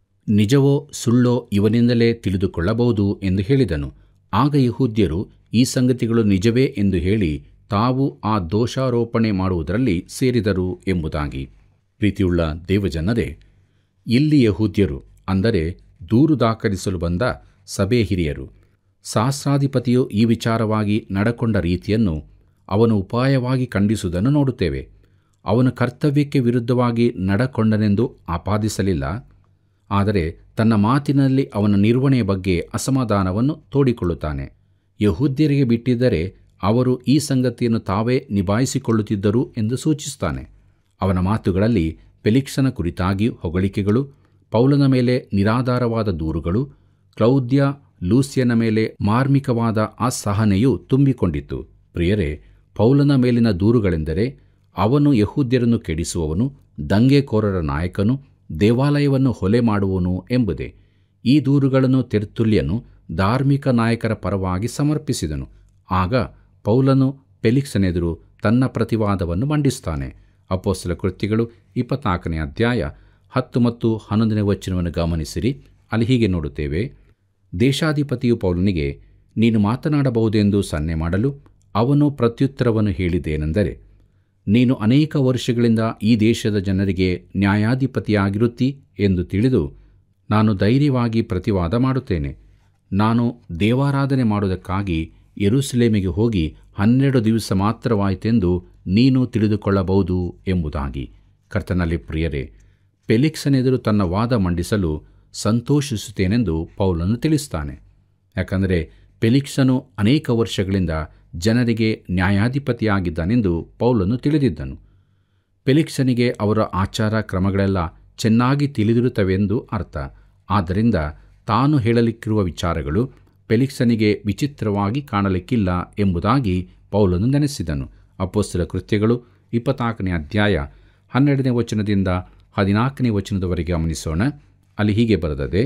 ನಿಜವೋ ಸುಳ್ಳೋ ಇವನಿಂದಲೇ ತಿಳಿದುಕೊಳ್ಳಬಹುದು ಎಂದು ಹೇಳಿದನು. ಆಗ ಯಹೂದ್ಯರು ಈ ಸಂಗತಿಗಳು ನಿಜವೇ ಎಂದು ಹೇಳಿ ತಾವು ಆ ದೋಷಾರೋಪಣೆ ಮಾಡುವುದರಲ್ಲಿ ಸೇರಿದರು ಎಂಬುದಾಗಿ. ಪ್ರೀತಿಯುಳ್ಳ ದೇವಜನರೇ, ಇಲ್ಲಿ ಯಹೂದ್ಯರು ಅಂದರೆ ದೂರು ದಾಖಲಿಸಲು ಬಂದ ಸಭೆ ಹಿರಿಯರು. ಸಹಸ್ರಾಧಿಪತಿಯು ಈ ವಿಚಾರವಾಗಿ ನಡಕೊಂಡ ರೀತಿಯನ್ನು ಅವನು ಉಪಾಯವಾಗಿ ಖಂಡಿಸುವುದನ್ನು ನೋಡುತ್ತೇವೆ. ಅವನು ಕರ್ತವ್ಯಕ್ಕೆ ವಿರುದ್ಧವಾಗಿ ನಡಕೊಂಡನೆಂದು ಆಪಾದಿಸಲಿಲ್ಲ, ಆದರೆ ತನ್ನ ಮಾತಿನಲ್ಲಿ ಅವನ ನಿರ್ವಹಣೆಯ ಬಗ್ಗೆ ಅಸಮಾಧಾನವನ್ನು ತೋಡಿಕೊಳ್ಳುತ್ತಾನೆ. ಯಹೂದ್ಯರಿಗೆ ಬಿಟ್ಟಿದ್ದರೆ ಅವರು ಈ ಸಂಗತಿಯನ್ನು ತಾವೇ ನಿಭಾಯಿಸಿಕೊಳ್ಳುತ್ತಿದ್ದರು ಎಂದು ಸೂಚಿಸುತ್ತಾನೆ. ಅವನ ಮಾತುಗಳಲ್ಲಿ ಫೆಲಿಕ್ಸನ ಕುರಿತಾಗಿ ಹೊಗಳಿಕೆಗಳು, ಪೌಲನ ಮೇಲೆ ನಿರಾಧಾರವಾದ ದೂರುಗಳು, ಕ್ಲೌದ್ಯ ಲೂಸ್ಯನ ಮೇಲೆ ಮಾರ್ಮಿಕವಾದ ಅಸಹನೆಯು ತುಂಬಿಕೊಂಡಿತ್ತು. ಪ್ರಿಯರೇ, ಪೌಲನ ಮೇಲಿನ ದೂರುಗಳೆಂದರೆ ಅವನು ಯಹೂದ್ಯರನ್ನು ಕೆಡಿಸುವವನು, ದಂಗೆಕೋರರ ನಾಯಕನು, ದೇವಾಲಯವನ್ನು ಹೊಲೆ ಮಾಡುವನು ಎಂಬುದೇ. ಈ ದೂರುಗಳನ್ನು ತೆರ್ತುಲ್ಯನು ಧಾರ್ಮಿಕ ನಾಯಕರ ಪರವಾಗಿ ಸಮರ್ಪಿಸಿದನು. ಆಗ ಪೌಲನು ಫೆಲಿಕ್ಸನೆದುರು ತನ್ನ ಪ್ರತಿವಾದವನ್ನು ಮಂಡಿಸುತ್ತಾನೆ. ಅಪೊಸ್ತಲರ ಕೃತ್ಯಗಳು ಇಪ್ಪತ್ನಾಲ್ಕನೇ ಅಧ್ಯಾಯ ಹತ್ತು ಮತ್ತು ಹನ್ನೊಂದನೇ ವಚನವನ್ನು ಗಮನಿಸಿರಿ. ಅಲ್ಲಿ ಹೀಗೆ ನೋಡುತ್ತೇವೆ, ದೇಶಾಧಿಪತಿಯು ಪೌಲನಿಗೆ ನೀನು ಮಾತನಾಡಬಹುದೆಂದು ಸನ್ನೆ ಮಾಡಲು ಅವನು ಪ್ರತ್ಯುತ್ತರವನ್ನು ಹೇಳಿದ್ದೇನೆಂದರೆ, ನೀನು ಅನೇಕ ವರ್ಷಗಳಿಂದ ಈ ದೇಶದ ಜನರಿಗೆ ನ್ಯಾಯಾಧಿಪತಿಯಾಗಿರುತ್ತಿ ಎಂದು ತಿಳಿದು ನಾನು ಧೈರ್ಯವಾಗಿ ಪ್ರತಿವಾದ ಮಾಡುತ್ತೇನೆ. ನಾನು ದೇವಾರಾಧನೆ ಮಾಡುವುದಕ್ಕಾಗಿ ಯೆರೂಸಲೇಮಿಗೆ ಹೋಗಿ ಹನ್ನೆರಡು ದಿವಸ ಮಾತ್ರವಾಯಿತೆಂದು ನೀನು ತಿಳಿದುಕೊಳ್ಳಬಹುದು ಎಂಬುದಾಗಿ. ಕರ್ತನಲ್ಲಿ ಪ್ರಿಯರೇ, ಫೆಲಿಕ್ಸನೆದುರು ತನ್ನ ವಾದ ಮಂಡಿಸಲು ಸಂತೋಷಿಸುತ್ತೇನೆಂದು ಪೌಲನು ತಿಳಿಸ್ತಾನೆ. ಯಾಕಂದರೆ ಫೆಲಿಕ್ಸನು ಅನೇಕ ವರ್ಷಗಳಿಂದ ಜನರಿಗೆ ನ್ಯಾಯಾಧಿಪತಿಯಾಗಿದ್ದಾನೆಂದು ಪೌಲನು ತಿಳಿದಿದ್ದನು. ಫೆಲಿಕ್ಸನಿಗೆ ಅವರ ಆಚಾರ ಕ್ರಮಗಳೆಲ್ಲ ಚೆನ್ನಾಗಿ ತಿಳಿದಿರುತ್ತವೆಂದು ಅರ್ಥ. ಆದ್ದರಿಂದ ತಾನು ಹೇಳಲಿಕ್ಕಿರುವ ವಿಚಾರಗಳು ಫೆಲಿಕ್ಸನಿಗೆ ವಿಚಿತ್ರವಾಗಿ ಕಾಣಲಿಕ್ಕಿಲ್ಲ ಎಂಬುದಾಗಿ ಪೌಲನು ನೆನೆಸಿದನು. ಅಪೊಸ್ತಲರ ಕೃತ್ಯಗಳು ಇಪ್ಪತ್ನಾಲ್ಕನೇ ಅಧ್ಯಾಯ ಹನ್ನೆರಡನೇ ವಚನದಿಂದ ಹದಿನಾಲ್ಕನೇ ವಚನದವರೆಗೆ ಗಮನಿಸೋಣ. ಅಲ್ಲಿ ಹೀಗೆ ಬರೆದದೆ,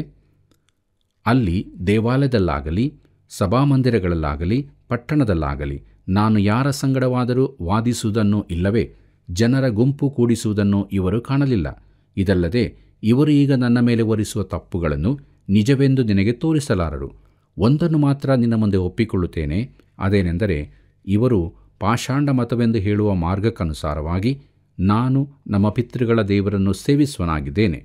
ಅಲ್ಲಿ ದೇವಾಲಯದಲ್ಲಾಗಲಿ ಸಭಾಮಂದಿರಗಳಲ್ಲಾಗಲಿ ಪಟ್ಟಣದಲ್ಲಾಗಲಿ ನಾನು ಯಾರ ಸಂಗಡವಾದರೂ ವಾದಿಸುವುದನ್ನು ಇಲ್ಲವೇ ಜನರ ಗುಂಪು ಕೂಡಿಸುವುದನ್ನು ಇವರು ಕಾಣಲಿಲ್ಲ. ಇದಲ್ಲದೆ ಇವರು ಈಗ ನನ್ನ ಮೇಲೆ ಹೊರಿಸುವ ತಪ್ಪುಗಳನ್ನು ನಿಜವೆಂದು ನಿನಗೆ ತೋರಿಸಲಾರರು. ಒಂದನ್ನು ಮಾತ್ರ ನಿನ್ನ ಮುಂದೆ ಒಪ್ಪಿಕೊಳ್ಳುತ್ತೇನೆ, ಅದೇನೆಂದರೆ ಇವರು ಪಾಷಾಂಡ ಮತವೆಂದು ಹೇಳುವ ಮಾರ್ಗಕ್ಕನುಸಾರವಾಗಿ ನಾನು ನಮ್ಮ ಪಿತೃಗಳ ದೇವರನ್ನು ಸೇವಿಸುವನಾಗಿದ್ದೇನೆ.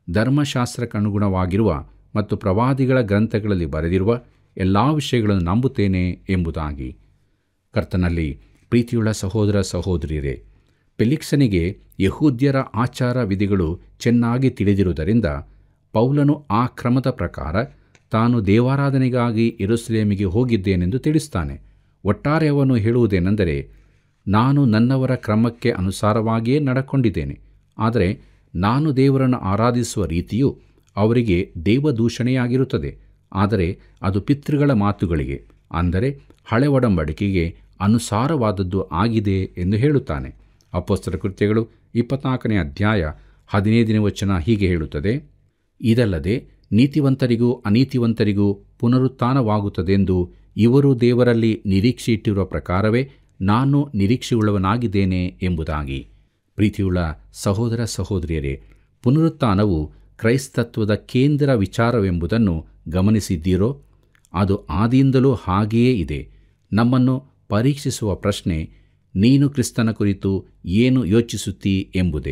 ಧರ್ಮಶಾಸ್ತ್ರಕ್ಕನುಗುಣವಾಗಿರುವ ಮತ್ತು ಪ್ರವಾದಿಗಳ ಗ್ರಂಥಗಳಲ್ಲಿ ಬರೆದಿರುವ ಎಲ್ಲ ವಿಷಯಗಳನ್ನು ನಂಬುತ್ತೇನೆ ಎಂಬುದಾಗಿ. ಕರ್ತನಲ್ಲಿ ಪ್ರೀತಿಯುಳ್ಳ ಸಹೋದರ ಸಹೋದರಿಯರೇ, ಫೆಲಿಕ್ಸನಿಗೆ ಯಹೂದ್ಯರ ಆಚಾರ ವಿಧಿಗಳು ಚೆನ್ನಾಗಿ ತಿಳಿದಿರುವುದರಿಂದ ಪೌಲನು ಆ ಕ್ರಮದ ಪ್ರಕಾರ ತಾನು ದೇವಾರಾಧನೆಗಾಗಿ ಯೆರೂಸಲೇಮಿಗೆ ಹೋಗಿದ್ದೇನೆಂದು ತಿಳಿಸ್ತಾನೆ. ಒಟ್ಟಾರೆ ಅವನು ಹೇಳುವುದೇನೆಂದರೆ, ನಾನು ನನ್ನವರ ಕ್ರಮಕ್ಕೆ ಅನುಸಾರವಾಗಿಯೇ ನಡ್ಕೊಂಡಿದ್ದೇನೆ, ಆದರೆ ನಾನು ದೇವರನ್ನು ಆರಾಧಿಸುವ ರೀತಿಯು ಅವರಿಗೆ ದೇವದೂಷಣೆಯಾಗಿರುತ್ತದೆ. ಆದರೆ ಅದು ಪಿತೃಗಳ ಮಾತುಗಳಿಗೆ, ಅಂದರೆ ಹಳೆ ಒಡಂಬಡಿಕೆಗೆ ಅನುಸಾರವಾದದ್ದು ಆಗಿದೆ ಎಂದು ಹೇಳುತ್ತಾನೆ. ಅಪೊಸ್ತಲ ಕೃತ್ಯಗಳು ಇಪ್ಪತ್ನಾಲ್ಕನೇ ಅಧ್ಯಾಯ ಹದಿನೈದನೇ ವಚನ ಹೀಗೆ ಹೇಳುತ್ತದೆ, ಇದಲ್ಲದೆ ನೀತಿವಂತರಿಗೂ ಅನೀತಿವಂತರಿಗೂ ಪುನರುತ್ಥಾನವಾಗುತ್ತದೆಂದು ಇವರು ದೇವರಲ್ಲಿ ನಿರೀಕ್ಷೆ ಇಟ್ಟಿರುವ ಪ್ರಕಾರವೇ ನಾನು ನಿರೀಕ್ಷೆಯುಳ್ಳವನಾಗಿದ್ದೇನೆ ಎಂಬುದಾಗಿ. ಪ್ರೀತಿಯುಳ್ಳ ಸಹೋದರ ಸಹೋದರಿಯರೇ, ಪುನರುತ್ಥಾನವು ಕ್ರೈಸ್ತತ್ವದ ಕೇಂದ್ರ ವಿಚಾರವೆಂಬುದನ್ನು ಗಮನಿಸಿದ್ದೀರೋ? ಅದು ಆದಿಯಿಂದಲೂ ಹಾಗೆಯೇ ಇದೆ. ನಮ್ಮನ್ನು ಪರೀಕ್ಷಿಸುವ ಪ್ರಶ್ನೆ, ನೀನು ಕ್ರಿಸ್ತನ ಕುರಿತು ಏನು ಯೋಚಿಸುತ್ತೀ ಎಂಬುದೇ.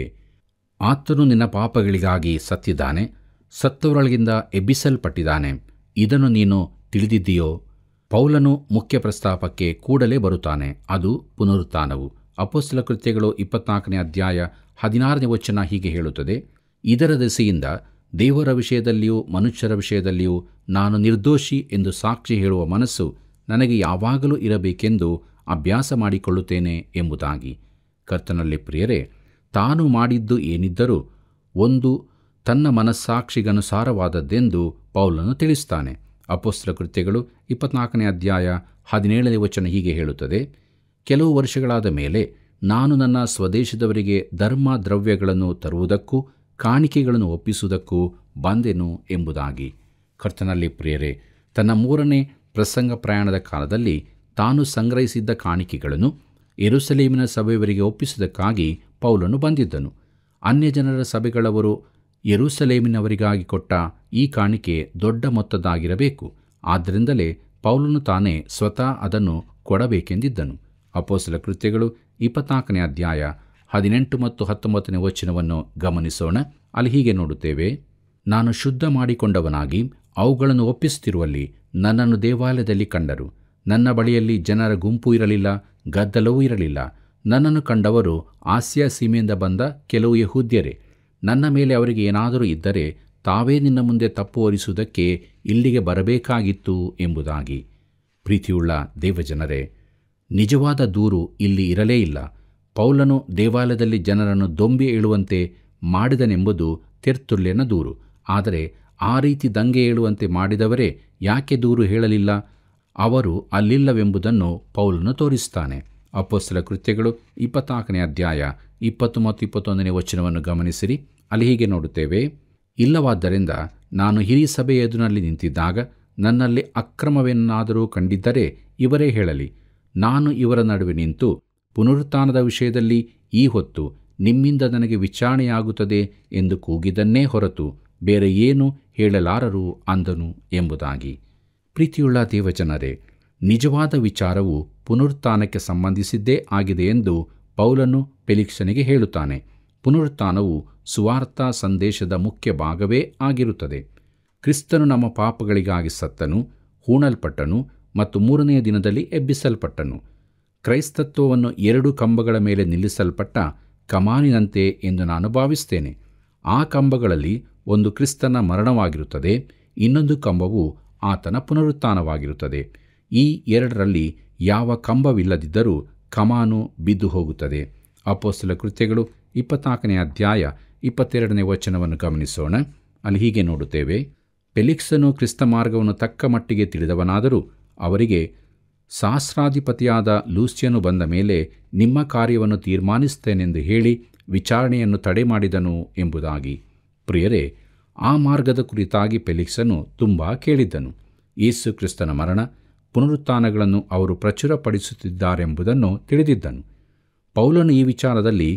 ಆತನು ನಿನ್ನ ಪಾಪಗಳಿಗಾಗಿ ಸತ್ತಿದ್ದಾನೆ, ಸತ್ತವರೊಳಗಿಂದ ಎಬ್ಬಿಸಲ್ಪಟ್ಟಿದ್ದಾನೆ, ಇದನ್ನು ನೀನು ತಿಳಿದಿದ್ದೀಯೋ? ಪೌಲನು ಮುಖ್ಯ ಪ್ರಸ್ತಾಪಕ್ಕೆ ಕೂಡಲೇ ಬರುತ್ತಾನೆ, ಅದು ಪುನರುತ್ಥಾನವು. ಅಪೊಸ್ತಲ ಕೃತ್ಯಗಳು ಇಪ್ಪತ್ನಾಲ್ಕನೇ ಅಧ್ಯಾಯ ಹದಿನಾರನೇ ವಚನ ಹೀಗೆ ಹೇಳುತ್ತದೆ, ಇದರ ದೆಸೆಯಿಂದ ದೇವರ ವಿಷಯದಲ್ಲಿಯೂ ಮನುಷ್ಯರ ವಿಷಯದಲ್ಲಿಯೂ ನಾನು ನಿರ್ದೋಷಿ ಎಂದು ಸಾಕ್ಷಿ ಹೇಳುವ ಮನಸ್ಸು ನನಗೆ ಯಾವಾಗಲೂ ಇರಬೇಕೆಂದು ಅಭ್ಯಾಸ ಮಾಡಿಕೊಳ್ಳುತ್ತೇನೆ ಎಂಬುದಾಗಿ. ಕರ್ತನಲ್ಲಿ ಪ್ರಿಯರೇ, ತಾನು ಮಾಡಿದ್ದು ಏನಿದ್ದರೂ ಒಂದು ತನ್ನ ಮನಸ್ಸಾಕ್ಷಿಗನುಸಾರವಾದದ್ದೆಂದು ಪೌಲನು ತಿಳಿಸ್ತಾನೆ. ಅಪೊಸ್ತಲ ಕೃತ್ಯಗಳು ಇಪ್ಪತ್ನಾಲ್ಕನೇ ಅಧ್ಯಾಯ ಹದಿನೇಳನೇ ವಚನ ಹೀಗೆ ಹೇಳುತ್ತದೆ, ಕೆಲವು ವರ್ಷಗಳಾದ ಮೇಲೆ ನಾನು ನನ್ನ ಸ್ವದೇಶದವರಿಗೆ ಧರ್ಮ ದ್ರವ್ಯಗಳನ್ನು ತರುವುದಕ್ಕೂ ಕಾಣಿಕೆಗಳನ್ನು ಒಪ್ಪಿಸುವುದಕ್ಕೂ ಬಂದೆನು ಎಂಬುದಾಗಿ. ಕರ್ತನಲ್ಲಿ ಪ್ರಿಯರೇ, ತನ್ನ ಮೂರನೇ ಪ್ರಸಂಗ ಪ್ರಯಾಣದ ಕಾಲದಲ್ಲಿ ತಾನು ಸಂಗ್ರಹಿಸಿದ್ದ ಕಾಣಿಕೆಗಳನ್ನು ಯೆರೂಸಲೇಮಿನ ಸಭೆಯವರಿಗೆ ಒಪ್ಪಿಸುವುದಕ್ಕಾಗಿ ಪೌಲನು ಬಂದಿದ್ದನು. ಅನ್ಯಜನರ ಸಭೆಗಳವರು ಯೆರೂಸಲೇಮಿನವರಿಗಾಗಿ ಕೊಟ್ಟ ಈ ಕಾಣಿಕೆ ದೊಡ್ಡ ಮೊತ್ತದಾಗಿರಬೇಕು. ಆದ್ದರಿಂದಲೇ ಪೌಲನು ತಾನೇ ಸ್ವತಃ ಅದನ್ನು ಕೊಡಬೇಕೆಂದಿದ್ದನು. ಅಪೊಸ್ತಲ ಕೃತ್ಯಗಳು ಇಪ್ಪತ್ನಾಲ್ಕನೇ ಅಧ್ಯಾಯ ಹದಿನೆಂಟು ಮತ್ತು ಹತ್ತೊಂಬತ್ತನೇ ವಚನವನ್ನು ಗಮನಿಸೋಣ. ಅಲ್ಲಿ ಹೀಗೆ ನೋಡುತ್ತೇವೆ, ನಾನು ಶುದ್ಧ ಮಾಡಿಕೊಂಡವನಾಗಿ ಅವುಗಳನ್ನು ಒಪ್ಪಿಸುತ್ತಿರುವಲ್ಲಿ ನನ್ನನ್ನು ದೇವಾಲಯದಲ್ಲಿ ಕಂಡರು. ನನ್ನ ಬಳಿಯಲ್ಲಿ ಜನರ ಗುಂಪು ಇರಲಿಲ್ಲ, ಗದ್ದಲವೂ ಇರಲಿಲ್ಲ. ನನ್ನನ್ನು ಕಂಡವರು ಆಸ್ಯ ಸೀಮೆಯಿಂದ ಬಂದ ಕೆಲವು ಯಹೂದ್ಯರೇ. ನನ್ನ ಮೇಲೆ ಅವರಿಗೆ ಏನಾದರೂ ಇದ್ದರೆ ತಾವೇ ನಿನ್ನ ಮುಂದೆ ತಪ್ಪು ಹೊರಿಸುವುದಕ್ಕೆ ಇಲ್ಲಿಗೆ ಬರಬೇಕಾಗಿತ್ತು ಎಂಬುದಾಗಿ. ಪ್ರೀತಿಯುಳ್ಳ ದೇವಜನರೇ, ನಿಜವಾದ ದೂರು ಇಲ್ಲಿ ಇರಲೇ ಇಲ್ಲ. ಪೌಲನು ದೇವಾಲಯದಲ್ಲಿ ಜನರನ್ನು ದೊಂಬಿ ಏಳುವಂತೆ ಮಾಡಿದನೆಂಬುದು ತೆರ್ತುಲ್ಯನ ದೂರು. ಆದರೆ ಆ ರೀತಿ ದಂಗೆ ಏಳುವಂತೆ ಮಾಡಿದವರೇ ಯಾಕೆ ದೂರು ಹೇಳಲಿಲ್ಲ? ಅವರು ಅಲ್ಲಿಲ್ಲವೆಂಬುದನ್ನು ಪೌಲನು ತೋರಿಸ್ತಾನೆ. ಅಪೊಸ್ತಲ ಕೃತ್ಯಗಳು ಇಪ್ಪತ್ನಾಲ್ಕನೇ ಅಧ್ಯಾಯ ಇಪ್ಪತ್ತು ಮತ್ತು ಇಪ್ಪತ್ತೊಂದನೇ ವಚನವನ್ನು ಗಮನಿಸಿರಿ. ಅಲ್ಲಿ ಹೀಗೆ ನೋಡುತ್ತೇವೆ, ಇಲ್ಲವಾದ್ದರಿಂದ ನಾನು ಹಿರೀ ಸಭೆಯ ಎದುರಿನಲ್ಲಿ ನಿಂತಿದ್ದಾಗ ನನ್ನಲ್ಲಿ ಅಕ್ರಮವೇನಾದರೂ ಕಂಡಿದ್ದರೆ ಇವರೇ ಹೇಳಲಿ. ನಾನು ಇವರ ನಡುವೆ ನಿಂತು ಪುನರುತ್ಥಾನದ ವಿಷಯದಲ್ಲಿ ಈ ಹೊತ್ತು ನಿಮ್ಮಿಂದ ನನಗೆ ವಿಚಾರಣೆಯಾಗುತ್ತದೆ ಎಂದು ಕೂಗಿದನ್ನೇ ಹೊರತು ಬೇರೆ ಏನು ಹೇಳಲಾರರು ಅಂದನು ಎಂಬುದಾಗಿ. ಪ್ರೀತಿಯುಳ್ಳ ದೇವಜನರೇ, ನಿಜವಾದ ವಿಚಾರವು ಪುನರುತ್ಥಾನಕ್ಕೆ ಸಂಬಂಧಿಸಿದ್ದೇ ಆಗಿದೆ ಎಂದು ಪೌಲನು ಫೆಲಿಕ್ಸನಿಗೆ ಹೇಳುತ್ತಾನೆ. ಪುನರುತ್ಥಾನವು ಸುವಾರ್ಥ ಸಂದೇಶದ ಮುಖ್ಯ ಭಾಗವೇ ಆಗಿರುತ್ತದೆ. ಕ್ರಿಸ್ತನು ನಮ್ಮ ಪಾಪಗಳಿಗಾಗಿ ಸತ್ತನು, ಹೂಣಲ್ಪಟ್ಟನು ಮತ್ತು ಮೂರನೆಯ ದಿನದಲ್ಲಿ ಎಬ್ಬಿಸಲ್ಪಟ್ಟನು. ಕ್ರೈಸ್ತತ್ವವನ್ನು ಎರಡು ಕಂಬಗಳ ಮೇಲೆ ನಿಲ್ಲಿಸಲ್ಪಟ್ಟ ಕಮಾನಿನಂತೆ ಎಂದು ನಾನು ಭಾವಿಸ್ತೇನೆ. ಆ ಕಂಬಗಳಲ್ಲಿ ಒಂದು ಕ್ರಿಸ್ತನ ಮರಣವಾಗಿರುತ್ತದೆ, ಇನ್ನೊಂದು ಕಂಬವು ಆತನ ಪುನರುತ್ಥಾನವಾಗಿರುತ್ತದೆ. ಈ ಎರಡರಲ್ಲಿ ಯಾವ ಕಂಬವಿಲ್ಲದಿದ್ದರೂ ಕಮಾನು ಬಿದ್ದು ಹೋಗುತ್ತದೆ. ಅಪೊಸ್ತಲ ಕೃತ್ಯಗಳು ಇಪ್ಪತ್ನಾಲ್ಕನೇ ಅಧ್ಯಾಯ ಇಪ್ಪತ್ತೆರಡನೇ ವಚನವನ್ನು ಗಮನಿಸೋಣ. ಅಲ್ಲಿ ಹೀಗೆ ನೋಡುತ್ತೇವೆ, ಫೆಲಿಕ್ಸನು ಕ್ರಿಸ್ತ ಮಾರ್ಗವನ್ನು ತಕ್ಕ ಮಟ್ಟಿಗೆ ತಿಳಿದವನಾದರೂ ಅವರಿಗೆ, ಸಹಸ್ರಾಧಿಪತಿಯಾದ ಲೂಸ್ಯನು ಬಂದ ಮೇಲೆ ನಿಮ್ಮ ಕಾರ್ಯವನ್ನು ತೀರ್ಮಾನಿಸುತ್ತೇನೆಂದು ಹೇಳಿ ವಿಚಾರಣೆಯನ್ನು ತಡೆ ಮಾಡಿದನು ಎಂಬುದಾಗಿ. ಪ್ರಿಯರೇ, ಆ ಮಾರ್ಗದ ಕುರಿತಾಗಿ ಫೆಲಿಕ್ಸನು ತುಂಬ ಕೇಳಿದ್ದನು. ಯೇಸು ಕ್ರಿಸ್ತನ ಮರಣ ಪುನರುತ್ಥಾನಗಳನ್ನು ಅವರು ಪ್ರಚುರಪಡಿಸುತ್ತಿದ್ದಾರೆಂಬುದನ್ನು ತಿಳಿದಿದ್ದನು. ಪೌಲನು ಈ ವಿಚಾರದಲ್ಲಿ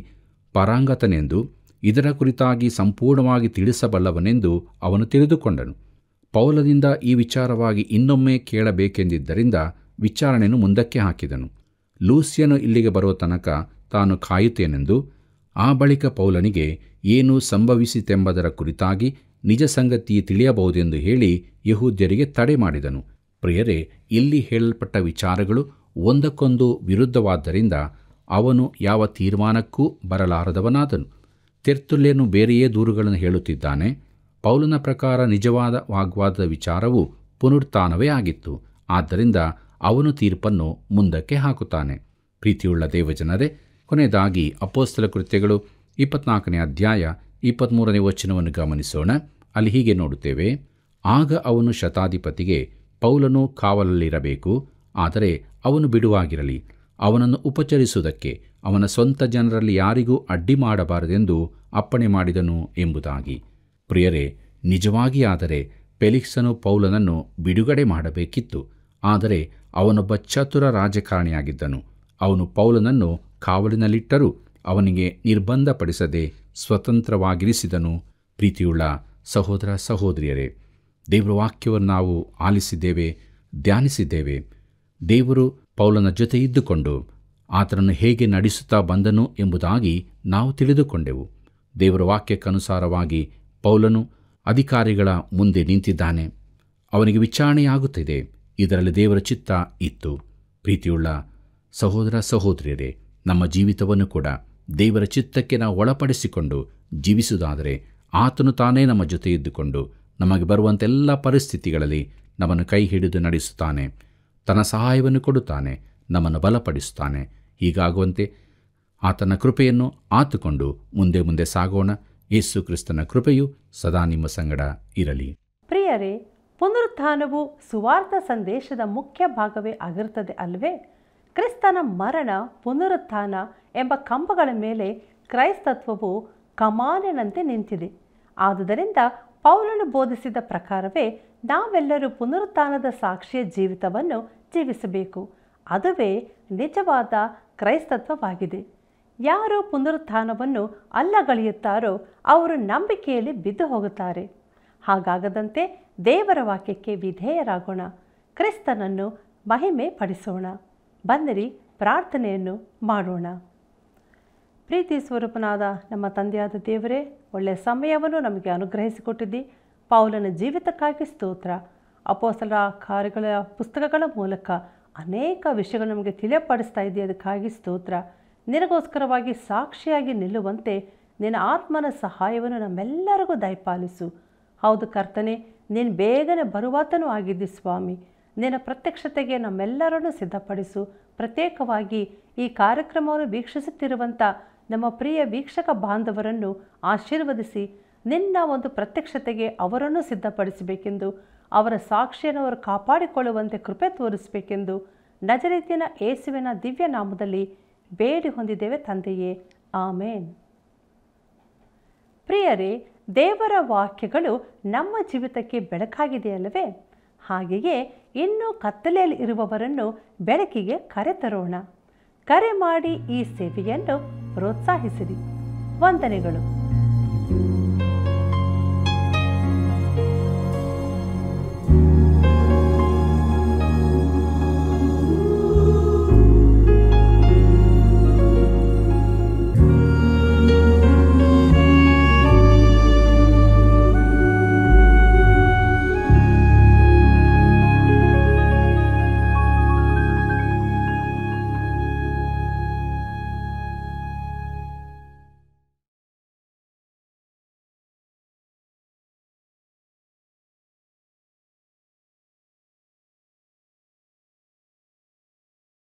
ಪಾರಂಗತನೆಂದು, ಇದರ ಕುರಿತಾಗಿ ಸಂಪೂರ್ಣವಾಗಿ ತಿಳಿಸಬಲ್ಲವನೆಂದು ಅವನು ತಿಳಿದುಕೊಂಡನು. ಪೌಲನಿಂದ ಈ ವಿಚಾರವಾಗಿ ಇನ್ನೊಮ್ಮೆ ಕೇಳಬೇಕೆಂದಿದ್ದರಿಂದ ವಿಚಾರಣೆಯನ್ನು ಮುಂದಕ್ಕೆ ಹಾಕಿದನು. ಲೂಸ್ಯನು ಇಲ್ಲಿಗೆ ಬರುವ ತನಕ ತಾನು ಕಾಯುತ್ತೇನೆಂದು, ಆ ಬಳಿಕ ಪೌಲನಿಗೆ ಏನು ಸಂಭವಿಸಿತೆಂಬುದರ ಕುರಿತಾಗಿ ನಿಜ ಸಂಗತಿ ತಿಳಿಯಬಹುದೆಂದು ಹೇಳಿ ಯಹೂದ್ಯರಿಗೆ ತಡೆ ಮಾಡಿದನು. ಪ್ರಿಯರೇ, ಇಲ್ಲಿ ಹೇಳಲ್ಪಟ್ಟ ವಿಚಾರಗಳು ಒಂದಕ್ಕೊಂದು ವಿರುದ್ಧವಾದ್ದರಿಂದ ಅವನು ಯಾವ ತೀರ್ಮಾನಕ್ಕೂ ಬರಲಾರದವನಾದನು. ತೆರ್ತುಲ್ಯನು ಬೇರೆಯೇ ದೂರುಗಳನ್ನು ಹೇಳುತ್ತಿದ್ದಾನೆ. ಪೌಲನ ಪ್ರಕಾರ ನಿಜವಾದ ವಾಗ್ವಾದದ ವಿಚಾರವು ಪುನರುತ್ಥಾನವೇ ಆಗಿತ್ತು. ಆದ್ದರಿಂದ ಅವನು ತೀರ್ಪನ್ನು ಮುಂದಕ್ಕೆ ಹಾಕುತ್ತಾನೆ. ಪ್ರೀತಿಯುಳ್ಳ ದೇವಜನರೇ, ಕೊನೆಯದಾಗಿ ಅಪೊಸ್ತಲ ಕೃತ್ಯಗಳು ಇಪ್ಪತ್ನಾಲ್ಕನೇ ಅಧ್ಯಾಯ ಇಪ್ಪತ್ತ್ಮೂರನೇ ವಚನವನ್ನು ಗಮನಿಸೋಣ. ಅಲ್ಲಿ ಹೀಗೆ ನೋಡುತ್ತೇವೆ: ಆಗ ಅವನು ಶತಾಧಿಪತಿಗೆ, ಪೌಲನು ಕಾವಲಲ್ಲಿರಬೇಕು, ಆದರೆ ಅವನು ಬಿಡುವಾಗಿರಲಿ, ಅವನನ್ನು ಉಪಚರಿಸುವುದಕ್ಕೆ ಅವನ ಸ್ವಂತ ಜನರಲ್ಲಿ ಯಾರಿಗೂ ಅಡ್ಡಿ ಮಾಡಬಾರದೆಂದು ಅಪ್ಪಣೆ ಮಾಡಿದನು ಎಂಬುದಾಗಿ. ಪ್ರಿಯರೇ, ನಿಜವಾಗಿ ಆದರೆ ಫೆಲಿಕ್ಸನು ಪೌಲನನ್ನು ಬಿಡುಗಡೆ ಮಾಡಬೇಕಿತ್ತು. ಆದರೆ ಅವನೊಬ್ಬ ಚತುರ ರಾಜಕಾರಣಿಯಾಗಿದ್ದನು. ಅವನು ಪೌಲನನ್ನು ಕಾವಲಿನಲ್ಲಿಟ್ಟರೂ ಅವನಿಗೆ ನಿರ್ಬಂಧಪಡಿಸದೆ ಸ್ವತಂತ್ರವಾಗಿರಿಸಿದನು. ಪ್ರೀತಿಯುಳ್ಳ ಸಹೋದರ ಸಹೋದರಿಯರೇ, ದೇವರ ವಾಕ್ಯವನ್ನು ನಾವು ಆಲಿಸಿದ್ದೇವೆ, ಧ್ಯಾನಿಸಿದ್ದೇವೆ. ದೇವರು ಪೌಲನ ಜೊತೆ ಇದ್ದುಕೊಂಡು ಆತನನ್ನು ಹೇಗೆ ನಡೆಸುತ್ತಾ ಬಂದನು ಎಂಬುದಾಗಿ ನಾವು ತಿಳಿದುಕೊಂಡೆವು. ದೇವರ ವಾಕ್ಯಕ್ಕನುಸಾರವಾಗಿ ಪೌಲನು ಅಧಿಕಾರಿಗಳ ಮುಂದೆ ನಿಂತಿದ್ದಾನೆ. ಅವನಿಗೆ ವಿಚಾರಣೆಯಾಗುತ್ತಿದೆ. ಇದರಲ್ಲಿ ದೇವರ ಚಿತ್ತ ಇತ್ತು. ಪ್ರೀತಿಯುಳ್ಳ ಸಹೋದರ ಸಹೋದರಿಯರೇ, ನಮ್ಮ ಜೀವಿತವನ್ನು ಕೂಡ ದೇವರ ಚಿತ್ತಕ್ಕೆ ನಾವು ಒಳಪಡಿಸಿಕೊಂಡು ಜೀವಿಸುವುದಾದರೆ ಆತನು ತಾನೇ ನಮ್ಮ ಜೊತೆ ಇದ್ದುಕೊಂಡು ನಮಗೆ ಬರುವಂತೆಲ್ಲ ಪರಿಸ್ಥಿತಿಗಳಲ್ಲಿ ನಮ್ಮನ್ನು ಕೈ ಹಿಡಿದು ನಡೆಸುತ್ತಾನೆ. ತನ್ನ ಸಹಾಯವನ್ನು ಕೊಡುತ್ತಾನೆ, ನಮ್ಮನ್ನು ಬಲಪಡಿಸುತ್ತಾನೆ. ಹೀಗಾಗುವಂತೆ ಆತನ ಕೃಪೆಯನ್ನು ಆತುಕೊಂಡು ಮುಂದೆ ಮುಂದೆ ಸಾಗೋಣ. ಯೇಸು ಕ್ರಿಸ್ತನ ಕೃಪೆಯು ಸದಾ ನಿಮ್ಮ ಸಂಗಡ ಇರಲಿ.
ಪ್ರಿಯರೇ, ಪುನರುತ್ಥಾನವು ಸುವಾರ್ಥ ಸಂದೇಶದ ಮುಖ್ಯ ಭಾಗವೇ ಆಗಿರುತ್ತದೆ ಅಲ್ವೇ? ಕ್ರಿಸ್ತನ ಮರಣ, ಪುನರುತ್ಥಾನ ಎಂಬ ಕಂಬಗಳ ಮೇಲೆ ಕ್ರೈಸ್ತತ್ವವು ಕಮಾನಿನಂತೆ ನಿಂತಿದೆ. ಆದುದರಿಂದ ಪೌಲನು ಬೋಧಿಸಿದ ಪ್ರಕಾರವೇ ನಾವೆಲ್ಲರೂ ಪುನರುತ್ಥಾನದ ಸಾಕ್ಷಿಯ ಜೀವಿತವನ್ನು ಜೀವಿಸಬೇಕು. ಅದುವೇ ನಿಜವಾದ ಕ್ರೈಸ್ತತ್ವವಾಗಿದೆ. ಯಾರು ಪುನರುತ್ಥಾನವನ್ನು ಅಲ್ಲಗಳೆಯುತ್ತಾರೋ ಅವರು ನಂಬಿಕೆಯಲ್ಲಿ ಬಿದ್ದು ಹೋಗುತ್ತಾರೆ. ಹಾಗಾಗದಂತೆ ದೇವರ ವಾಕ್ಯಕ್ಕೆ ವಿಧೇಯರಾಗೋಣ, ಕ್ರಿಸ್ತನನ್ನು ಮಹಿಮೆ ಪಡಿಸೋಣ. ಬನ್ನಿರಿ, ಪ್ರಾರ್ಥನೆಯನ್ನು ಮಾಡೋಣ. ಪ್ರೀತಿ ಸ್ವರೂಪನಾದ ನಮ್ಮ ತಂದೆಯಾದ ದೇವರೇ, ಒಳ್ಳೆಯ ಸಮಯವನ್ನು ನಮಗೆ ಅನುಗ್ರಹಿಸಿಕೊಟ್ಟಿದ್ದಿ. ಪೌಲನ ಜೀವಿತಕ್ಕಾಗಿ ಸ್ತೋತ್ರ. ಅಪೊಸ್ತಲರ ಕಾರ್ಯಗಳ ಪುಸ್ತಕಗಳ ಮೂಲಕ ಅನೇಕ ವಿಷಯಗಳು ನಮಗೆ ತಿಳಿಯಪಡಿಸ್ತಾ ಇದ್ದೀವಿ. ಅದಕ್ಕಾಗಿ ಸ್ತೋತ್ರ. ನಿನಗೋಸ್ಕರವಾಗಿ ಸಾಕ್ಷಿಯಾಗಿ ನಿಲ್ಲುವಂತೆ ನಿನ್ನ ಆತ್ಮನ ಸಹಾಯವನ್ನು ನಮ್ಮೆಲ್ಲರಿಗೂ ದಯಪಾಲಿಸು. ಹೌದು ಕರ್ತನೆ, ನೀನು ಬೇಗನೆ ಬರುವಾತನೂ ಆಗಿದ್ದಿ ಸ್ವಾಮಿ. ನಿನ್ನ ಪ್ರತ್ಯಕ್ಷತೆಗೆ ನಮ್ಮೆಲ್ಲರನ್ನು ಸಿದ್ಧಪಡಿಸು. ಪ್ರತ್ಯೇಕವಾಗಿ ಈ ಕಾರ್ಯಕ್ರಮವನ್ನು ವೀಕ್ಷಿಸುತ್ತಿರುವಂಥ ನಮ್ಮ ಪ್ರಿಯ ವೀಕ್ಷಕ ಬಾಂಧವರನ್ನು ಆಶೀರ್ವದಿಸಿ ನಿನ್ನ ಒಂದು ಪ್ರತ್ಯಕ್ಷತೆಗೆ ಅವರನ್ನು ಸಿದ್ಧಪಡಿಸಬೇಕೆಂದು, ಅವರ ಸಾಕ್ಷಿಯನ್ನು ಅವರು ಕಾಪಾಡಿಕೊಳ್ಳುವಂತೆ ಕೃಪೆ ತೋರಿಸಬೇಕೆಂದು ನಜರೇತಿನ ಯೇಸುವಿನ ದಿವ್ಯ ನಾಮದಲ್ಲಿ ಬೇಡಿ ಹೊಂದಿದ್ದೇವೆ ತಂದೆಯೇ, ಆಮೇನ್. ಪ್ರಿಯರೇ, ದೇವರ ವಾಕ್ಯಗಳು ನಮ್ಮ ಜೀವಿತಕ್ಕೆ ಬೆಳಕಾಗಿದೆಯಲ್ಲವೇ? ಹಾಗೆಯೇ ಇನ್ನೂ ಕತ್ತಲೆಯಲ್ಲಿ ಇರುವವರನ್ನು ಬೆಳಕಿಗೆ ಕರೆತರೋಣ. ಕರೆ ಮಾಡಿ ಈ ಸೇವೆಯನ್ನು ಪ್ರೋತ್ಸಾಹಿಸಿರಿ. ವಂದನೆಗಳು.